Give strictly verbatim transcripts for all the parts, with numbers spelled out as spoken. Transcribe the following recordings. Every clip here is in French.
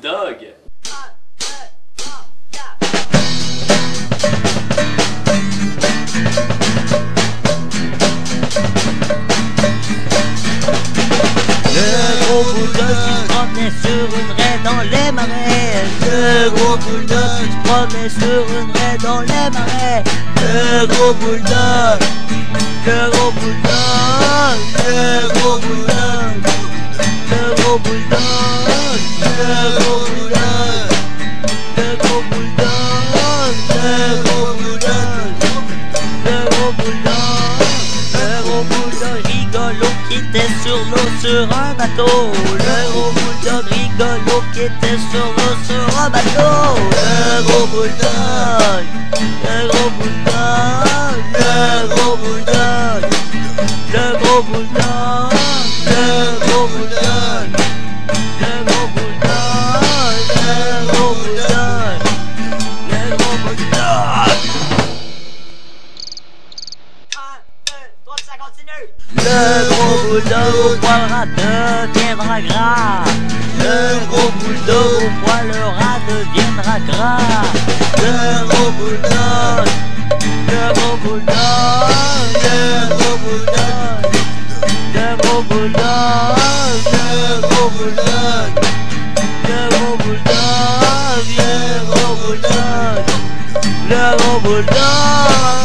bulldog. Le gros bulldog qui se promenait sur une raie dans les marais. Le gros bulldog qui se promenait sur une raie dans les marais. Le gros bulldog, le gros bulldog, le gros bulldog, le gros bulldog, le gros bulldog, le gros bulldog, le gros bulldog, le gros bulldog, le gros bulldog rigolo qui était sur l'eau sur un bateau. Le gros bulldog rigolo qui était sur l'eau sur un bateau. Le gros bulldog, le gros bulldog, le gros bulldog, le gros bulldog, le gros bulldog, le gros bulldog, le gros bulldog, le gros bulldog. Le gros bulldog au poil ras deviendra gras. Le gros bulldog au poil ras deviendra gras. Le gros bulldog, le gros bulldog, le gros bulldog, le gros bulldog, le gros bulldog, le gros bulldog, le gros bulldog, le gros bulldog.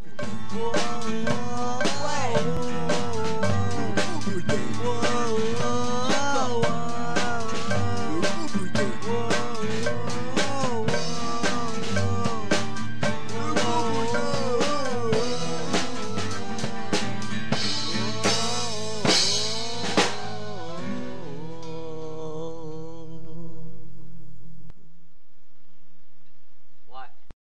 Whoa, whoa, whoa.